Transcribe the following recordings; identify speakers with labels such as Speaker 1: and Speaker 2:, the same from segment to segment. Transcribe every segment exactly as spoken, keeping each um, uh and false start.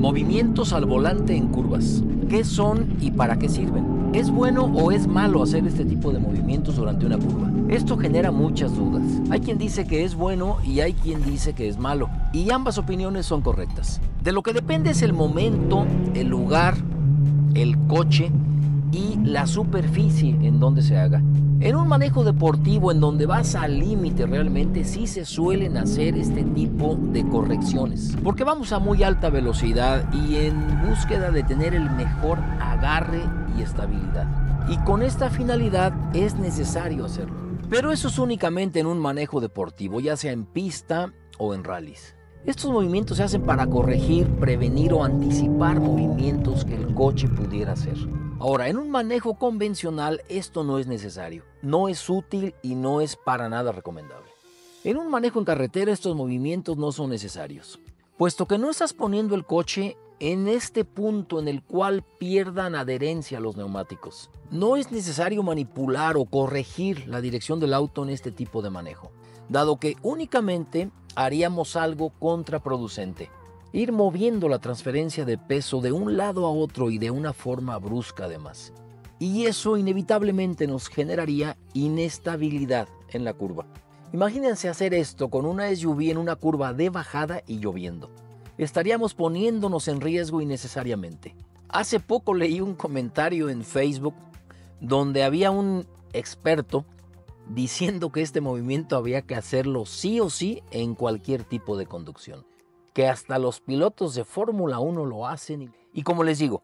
Speaker 1: Movimientos al volante en curvas. ¿Qué son y para qué sirven? ¿Es bueno o es malo hacer este tipo de movimientos durante una curva? Esto genera muchas dudas. Hay quien dice que es bueno y hay quien dice que es malo. Y ambas opiniones son correctas. De lo que depende es el momento, el lugar, el coche y la superficie en donde se haga. En un manejo deportivo en donde vas al límite realmente sí se suelen hacer este tipo de correcciones, porque vamos a muy alta velocidad y en búsqueda de tener el mejor agarre y estabilidad. Y con esta finalidad es necesario hacerlo. Pero eso es únicamente en un manejo deportivo, ya sea en pista o en rallies. Estos movimientos se hacen para corregir, prevenir o anticipar movimientos que el coche pudiera hacer. Ahora, en un manejo convencional esto no es necesario, no es útil y no es para nada recomendable. En un manejo en carretera estos movimientos no son necesarios, puesto que no estás poniendo el coche en este punto en el cual pierdan adherencia los neumáticos. No es necesario manipular o corregir la dirección del auto en este tipo de manejo, dado que únicamente haríamos algo contraproducente. Ir moviendo la transferencia de peso de un lado a otro y de una forma brusca además. Y eso inevitablemente nos generaría inestabilidad en la curva. Imagínense hacer esto con una S U V en una curva de bajada y lloviendo. Estaríamos poniéndonos en riesgo innecesariamente. Hace poco leí un comentario en Facebook donde había un experto diciendo que este movimiento había que hacerlo sí o sí en cualquier tipo de conducción, que hasta los pilotos de Fórmula uno lo hacen. Y como les digo,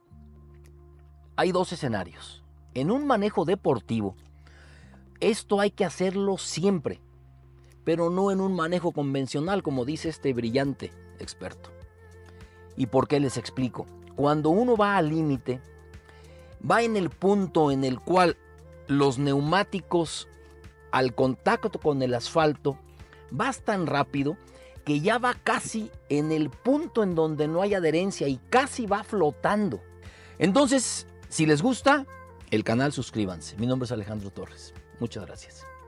Speaker 1: hay dos escenarios. En un manejo deportivo, esto hay que hacerlo siempre, pero no en un manejo convencional, como dice este brillante experto. ¿Y por qué les explico? Cuando uno va al límite, va en el punto en el cual los neumáticos al contacto con el asfalto vas tan rápido que ya va casi en el punto en donde no hay adherencia y casi va flotando. Entonces, si les gusta el canal, suscríbanse. Mi nombre es Alejandro Torres. Muchas gracias.